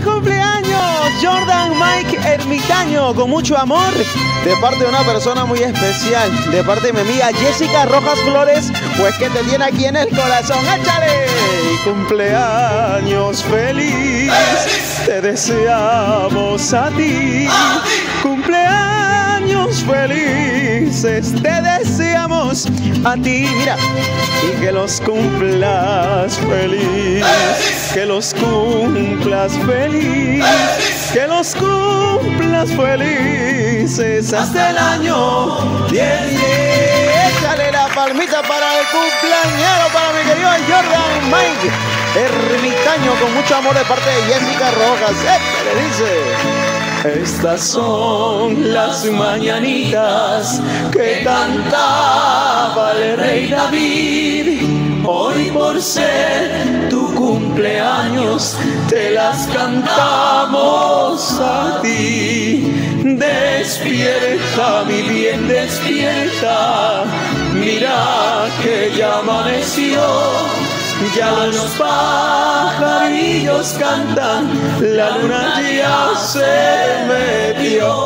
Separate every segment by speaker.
Speaker 1: cumpleaños, Jordan Mike Ermitaño! Con mucho amor, de parte de una persona muy especial, de parte de mi amiga Jessica Rojas Flores, pues que te tiene aquí en el corazón. ¡Échale! Cumpleaños feliz, te deseamos a ti. Cumpleaños felices, te deseamos a ti. Mira, y que los cumplas feliz, que los cumplas feliz, que los cumplas felices hasta el año 10. Échale la palmita para el cumpleañero, para mi querido Jordan Mike Ermitaño, con mucho amor de parte de Jessica Rojas. Le dice: estas son las mañanitas que cantaba el rey David. Hoy por ser tu cumpleaños te las cantamos a ti. Despierta, mi bien, despierta. Mira que ya amaneció. Ya los pajarillos cantan, la luna ya se metió.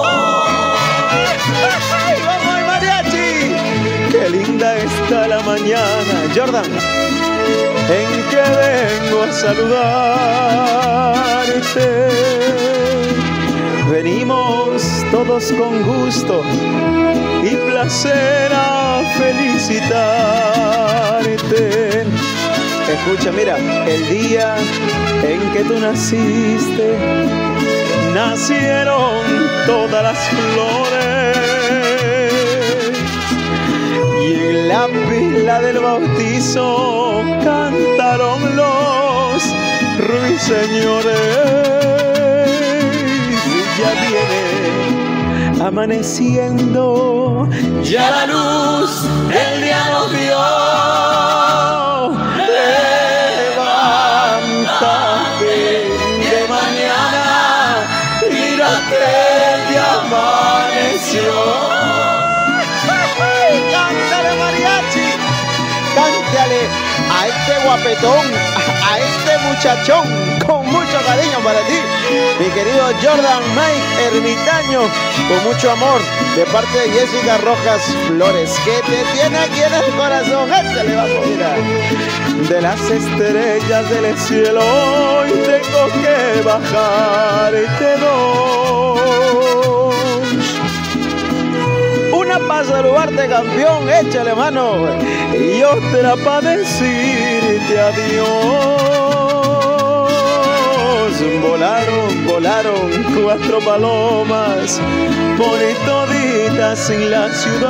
Speaker 1: ¡Ay, vamos, mariachi! ¡Qué linda está la mañana, Jordan! En que vengo a saludarte. Venimos todos con gusto y placer a felicitarte. Escucha, mira, el día en que tú naciste, nacieron todas las flores, y en la pila del bautizo cantaron los ruiseñores. Y ya viene amaneciendo, ya la luz el día nos dio. De mañana, mira que ya amaneció. ¡Cántale, mariachi! ¡Cántale a este guapetón, a este muchachón, con mucho cariño para ti, mi querido Jordan Mike Ermitaño, con mucho amor, de parte de Jessica Rojas Flores, que te tiene aquí en el corazón. ¡Échale, vamos, mira! De las estrellas del cielo hoy tengo que bajarte dos. Una para saludarte, campeón, échale mano, y otra para decirte adiós. Volaron 4 palomas por toditas en las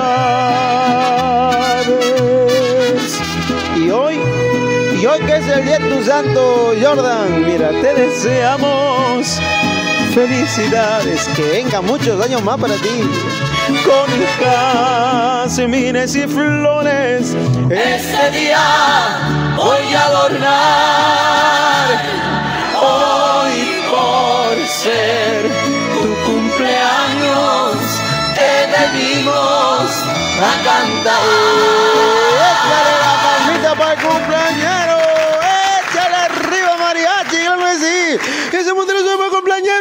Speaker 1: ciudades. Y hoy que es el día de tu santo, Jordan, mira, te deseamos felicidades, que vengan muchos años más para ti, con jazmines y flores. Este día voy a adornar, hoy por ser tu cumpleaños te venimos a cantar. Échale la palmita para el cumpleañero, échale arriba, mariachi, claro que sí. Ese montero se llama cumpleañero,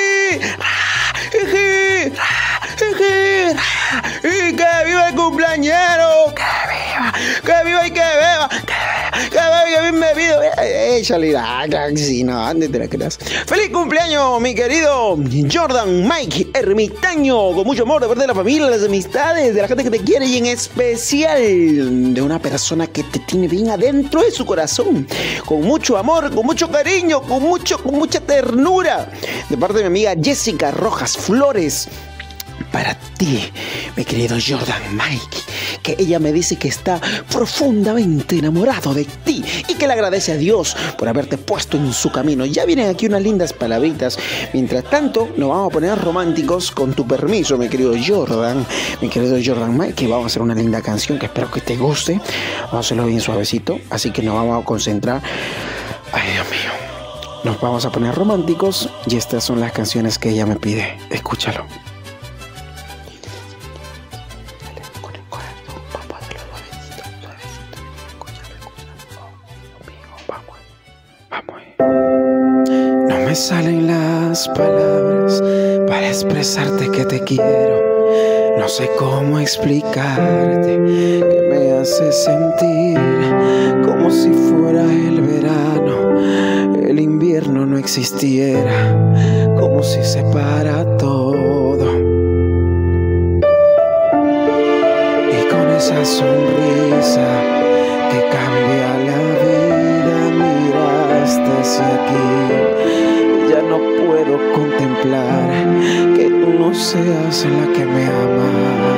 Speaker 1: y que viva el cumpleañero, que viva y que beba, que beba y que bien bebido. Échale, si no, antes te la creas. Feliz cumpleaños, mi querido Jordan Mike Ermitaño, con mucho amor de parte de la familia, las amistades, de la gente que te quiere, y en especial de una persona que te tiene bien adentro de su corazón, con mucho amor, con mucho cariño, con mucha ternura, de parte de mi amiga Jessica Rojas Flores. Para ti, mi querido Jordan Mike, que ella me dice que está profundamente enamorado de ti y que le agradece a Dios por haberte puesto en su camino. Ya vienen aquí unas lindas palabritas. Mientras tanto, nos vamos a poner románticos, con tu permiso, mi querido Jordan Mike, que vamos a hacer una linda canción que espero que te guste. Vamos a hacerlo bien suavecito, así que nos vamos a concentrar. Ay, Dios mío. Nos vamos a poner románticos y estas son las canciones que ella me pide. Escúchalo. salen las palabras para expresarte que te quiero. No sé cómo explicarte que me hace sentir como si fuera el verano, el invierno no existiera, como si se para todo. Y con esa sonrisa que cambia la vida, miraste hacia aquí. Ya no puedo contemplar que tú no seas la que me ama.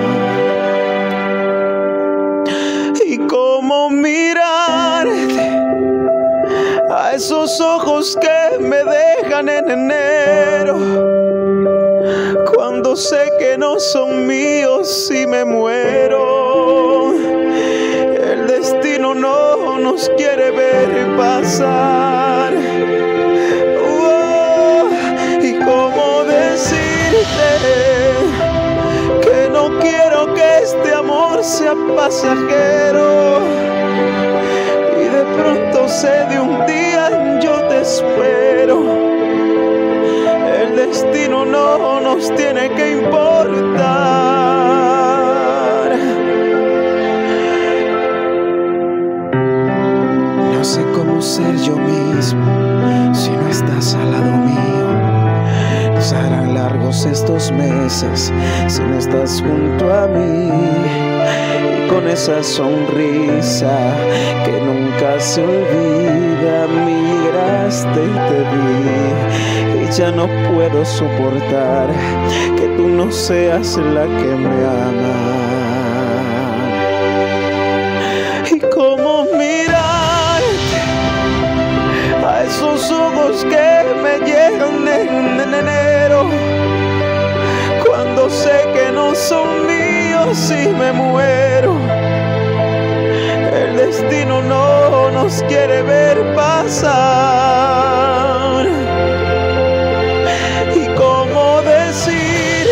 Speaker 1: Y cómo mirarte a esos ojos que me dejan en enero, cuando sé que no son míos y me muero. El destino no nos quiere ver pasar. Y cómo decirte que no quiero que este amor sea pasajero. Y de pronto sé de un día yo te espero. El destino no nos tiene que importar. No sé cómo ser yo mismo si no estás al lado mío. Nos harán largos estos meses si no estás junto a mí. Y con esa sonrisa que nunca se olvida, miraste y te vi. Y ya no puedo soportar que tú no seas la que me ama. Y cómo mirarte a esos ojos que me llegan en enero, cuando sé que no son míos y me muero. El destino no nos quiere ver pasar. Y cómo decir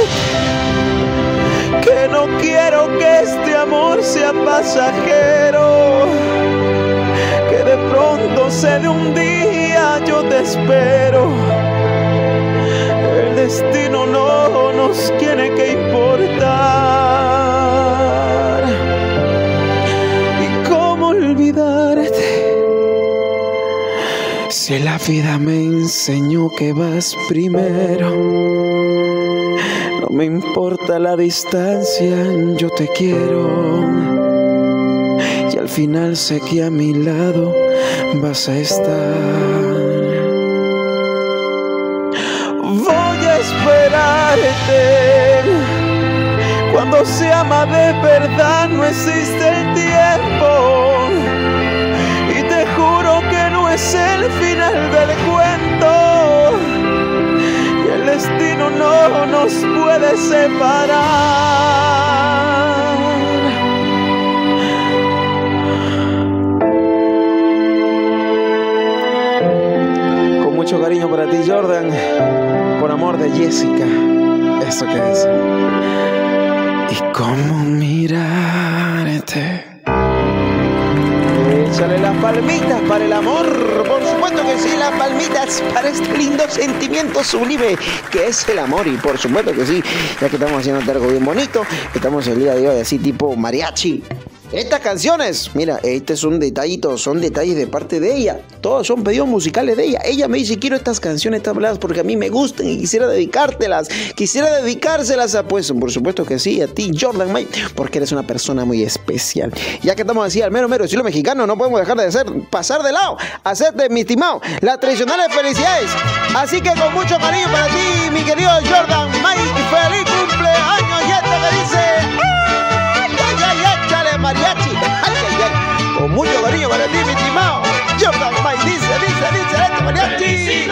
Speaker 1: que no quiero que este amor sea pasajero, que de pronto sé de un día yo te espero. El destino no nos tiene que importar. ¿Y cómo olvidarte si la vida me enseñó que vas primero? No me importa la distancia, yo te quiero. Y al final sé que a mi lado vas a estar. Voy a esperarte. Cuando se ama de verdad no existe el tiempo. Y te juro que no es el final del cuento. Y el destino no nos puede separar. Mucho cariño para ti, Jordan, por amor de Jessica. Eso que dice. Y cómo mirarte. Échale las palmitas para el amor. Por supuesto que sí, las palmitas para este lindo sentimiento sublime que es el amor. Y por supuesto que sí, ya que estamos haciendo algo bien bonito, estamos el día de hoy así tipo mariachi. Estas canciones, mira, este es un detallito, son detalles de parte de ella. Todos son pedidos musicales de ella. Ella me dice, quiero estas canciones, estas baladas porque a mí me gustan y quisiera dedicártelas. Quisiera dedicárselas a, pues, por supuesto que sí, a ti, Jordan May, porque eres una persona muy especial. Ya que estamos así al mero estilo mexicano, no podemos dejar de pasar de lado, hacerte, mi estimado, las tradicionales felicidades. Así que con mucho cariño para ti, mi querido Jordan May, feliz cumpleaños. Y este que dice... mariachi, con mucho cariño para ti, mi estimado Jordan May, dice este mariachi.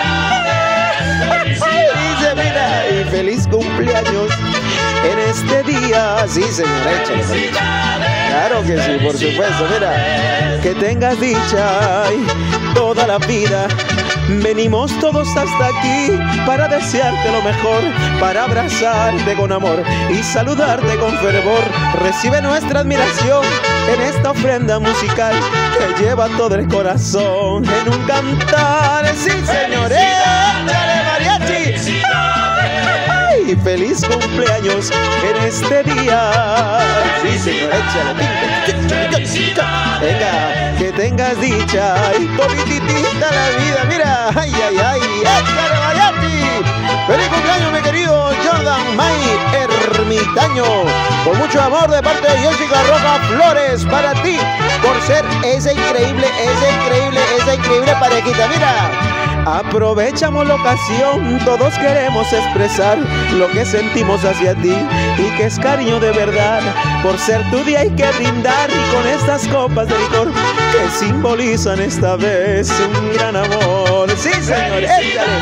Speaker 1: Dice, mira, y feliz cumpleaños en este día. Sí, señora, échale. Claro que sí, por supuesto. Mira, que tengas dicha y toda la vida. Venimos todos hasta aquí para desearte lo mejor, para abrazarte con amor y saludarte con fervor. Recibe nuestra admiración en esta ofrenda musical que lleva todo el corazón en un cantar. Sí, señores, échale mariachi. ¡Ay! ¡Feliz cumpleaños en este día! Sí, señor, échale. Venga, que tengas dicha y todititita la vida. Mira, ay, ay, ay, échale mariachi. ¡Feliz cumpleaños, mi querido Jordan May Ermitaño! Con mucho amor de parte de Jessica Rojas Flores para ti, por ser esa increíble parejita. Mira, aprovechamos la ocasión, todos queremos expresar lo que sentimos hacia ti y que es cariño de verdad. Por ser tu día hay que brindar y con estas copas de licor que simbolizan esta vez un gran amor. Sí, señor, échale.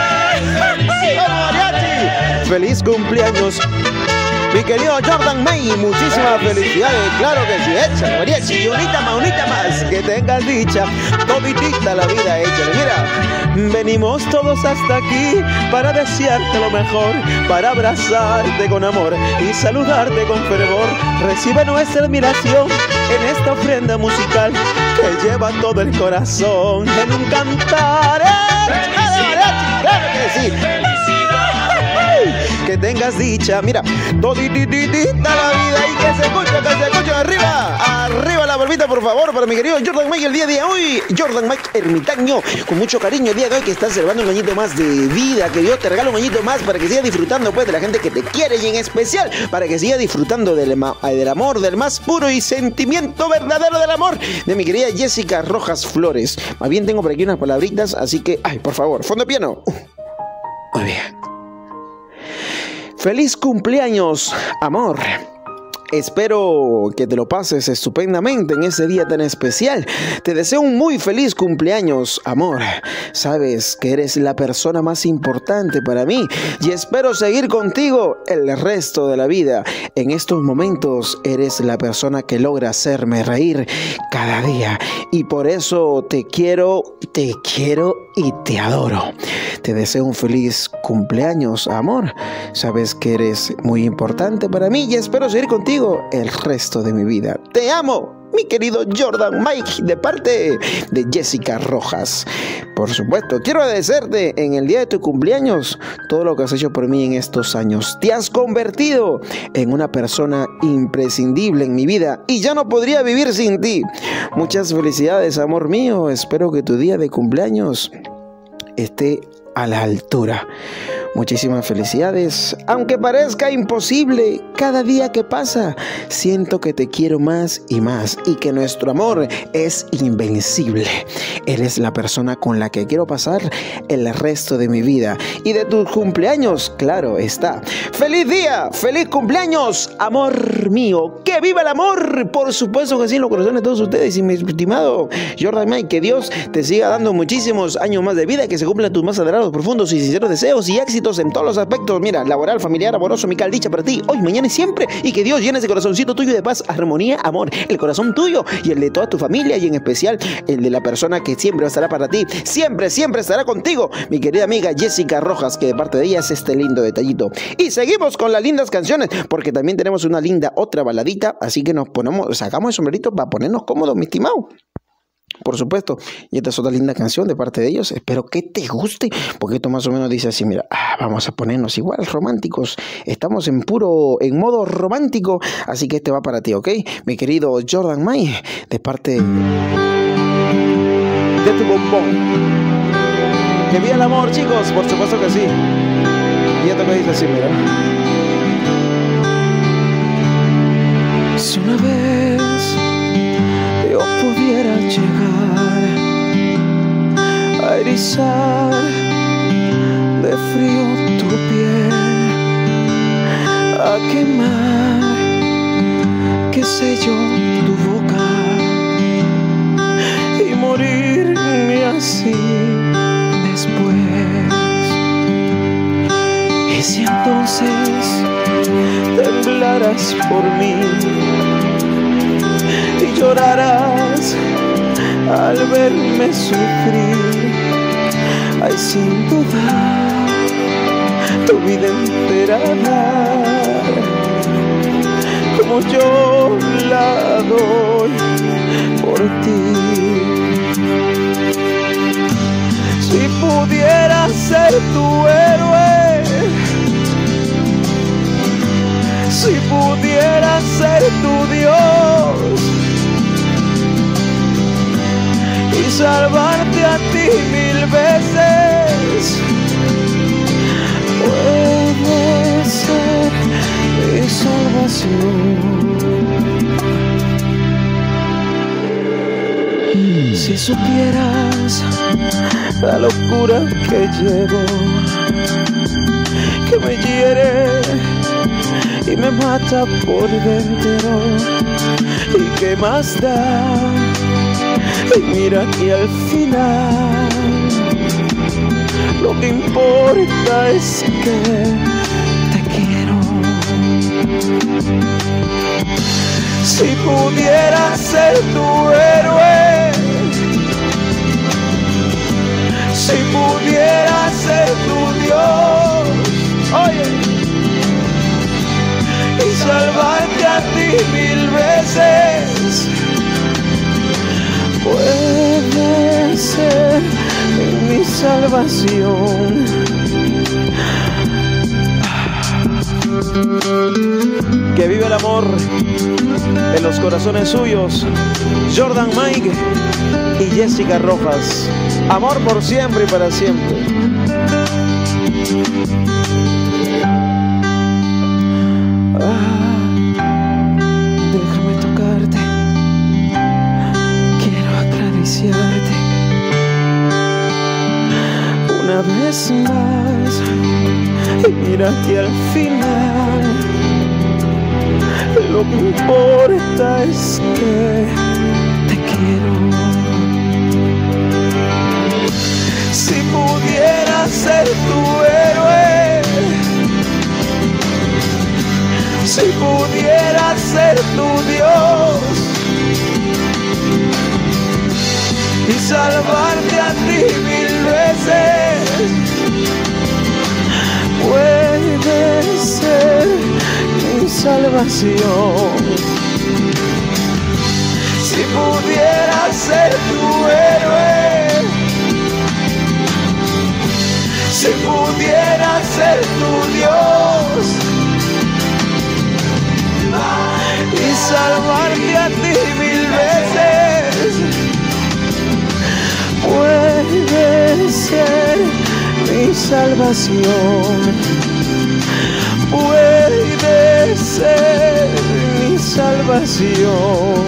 Speaker 1: ¡Feliz cumpleaños, mi querido Jordan May! Muchísimas felicidades, claro que sí, échale mariachi, y unita más, que tengas dicha, toditita la vida, échale. Mira, venimos todos hasta aquí para desearte lo mejor, para abrazarte con amor y saludarte con fervor. Recibe nuestra admiración en esta ofrenda musical que lleva todo el corazón en un cantar. ¡Échale mariachi, claro que sí! Que tengas dicha, mira, todititita la vida y que se escuche, arriba la palmita, por favor, para mi querido Jordan May el día de hoy. Jordan May Ermitaño, con mucho cariño el día de hoy, que estás celebrando un añito más de vida, que Dios te regala un añito más para que sigas disfrutando pues de la gente que te quiere, y en especial para que sigas disfrutando del amor, del más puro y sentimiento verdadero del amor de mi querida Jessica Rojas Flores. Más bien tengo por aquí unas palabritas, así que, ay, por favor, fondo de piano. Muy bien. ¡Feliz cumpleaños, amor! Espero que te lo pases estupendamente en ese día tan especial. Te deseo un muy feliz cumpleaños, amor. Sabes que eres la persona más importante para mí y espero seguir contigo el resto de la vida. En estos momentos eres la persona que logra hacerme reír cada día y por eso te quiero y te adoro. Te deseo un feliz cumpleaños, amor. Sabes que eres muy importante para mí y espero seguir contigo el resto de mi vida. Te amo, mi querido Jordan Mike, de parte de Jessica Rojas. Por supuesto, quiero agradecerte en el día de tu cumpleaños todo lo que has hecho por mí en estos años. Te has convertido en una persona imprescindible en mi vida y ya no podría vivir sin ti. Muchas felicidades, amor mío. Espero que tu día de cumpleaños esté a la altura. Muchísimas felicidades. Aunque parezca imposible, cada día que pasa siento que te quiero más y que nuestro amor es invencible. Eres la persona con la que quiero pasar el resto de mi vida y de tus cumpleaños, claro está. ¡Feliz día! ¡Feliz cumpleaños, amor mío! ¡Que viva el amor! Por supuesto que sí, en los corazones de todos ustedes. Y mi estimado Jordan May, que Dios te siga dando muchísimos años más de vida, que se cumplan tus más adorados, profundos y sinceros deseos y éxitos en todos los aspectos, mira, laboral, familiar, amoroso, mi dicha para ti, hoy, mañana y siempre, y que Dios llene ese corazoncito tuyo de paz, armonía, amor, el corazón tuyo y el de toda tu familia, y en especial el de la persona que siempre estará para ti, siempre estará contigo, mi querida amiga Jessica Rojas, que de parte de ella es este lindo detallito. Y seguimos con las lindas canciones, porque también tenemos una linda otra baladita, así que sacamos el sombrerito para ponernos cómodos, mi estimado. Por supuesto, y esta es otra linda canción de parte de ellos. Espero que te guste, porque esto más o menos dice así, mira, vamos a ponernos igual románticos. Estamos en modo romántico, así que este va para ti, ¿ok? Mi querido Jordan May, de parte de tu bombón. Que viva el amor, chicos, por supuesto que sí. Y esto que dice así, mira. Si una vez yo pudiera llegar a erizar de frío tu piel, a quemar, qué sé yo, tu boca y morirme así después. Y si entonces temblaras por mí llorarás al verme sufrir. Ay, sin duda, tu vida entera dar, como yo la doy por ti. Si pudiera ser tu héroe, si pudiera ser tu Dios y salvarte a ti 1000 veces, puede ser mi salvación. Si supieras la locura que llevo, que me hiere y me mata por dentro, y qué más da, y mira que al final lo que importa es que te quiero. Si pudiera ser tu héroe, si pudiera ser tu Dios, oye, y salvarte a ti 1000 veces, puede ser mi salvación. Que vive el amor en los corazones suyos. Jordan Mike y Jessica Rojas. Amor por siempre y para siempre. Déjame tocarte, quiero acariciarte una vez más, y mira que al final lo que importa es que te quiero. Si pudiera ser tu héroe, si pudiera ser tu Dios y salvarte a ti 1000 veces, puede ser mi salvación. Si pudiera ser tu héroe, si pudiera ser tu Dios y salvarte a ti 1000 veces, puede ser mi salvación. Puede ser mi salvación.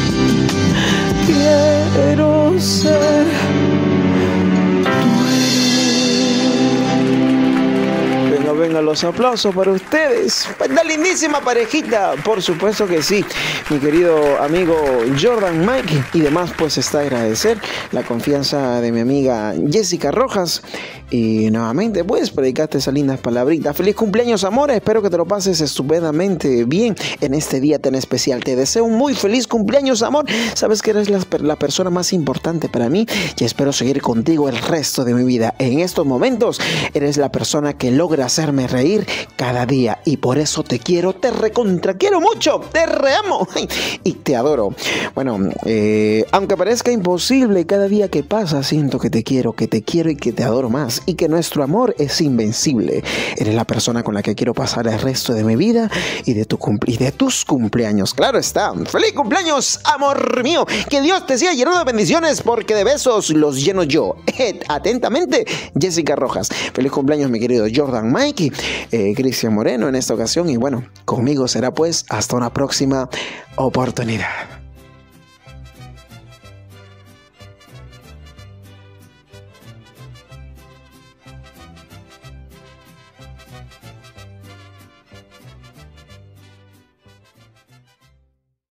Speaker 1: Quiero ser tu. Vengan los aplausos para ustedes. Una lindísima parejita, por supuesto que sí, mi querido amigo Jordan Mike. Y demás, pues está agradecer la confianza de mi amiga Jessica Rojas. Y nuevamente, pues, predicaste esas lindas palabritas. Feliz cumpleaños, amor. Espero que te lo pases estupendamente bien en este día tan especial. Te deseo un muy feliz cumpleaños, amor. Sabes que eres la persona más importante para mí y espero seguir contigo el resto de mi vida. En estos momentos, eres la persona que logra hacerme reír cada día y por eso te quiero, te recontra quiero mucho, te reamo y te adoro. Bueno, aunque parezca imposible, cada día que pasa siento que te quiero y que te adoro más. Y que nuestro amor es invencible. Eres la persona con la que quiero pasar el resto de mi vida y de tus cumpleaños. Claro está. ¡Feliz cumpleaños, amor mío! Que Dios te siga llenando de bendiciones porque de besos los lleno yo. Atentamente, Jessica Rojas. Feliz cumpleaños, mi querido Jordan Mike, Cristian Moreno en esta ocasión. Y bueno, conmigo será pues hasta una próxima oportunidad.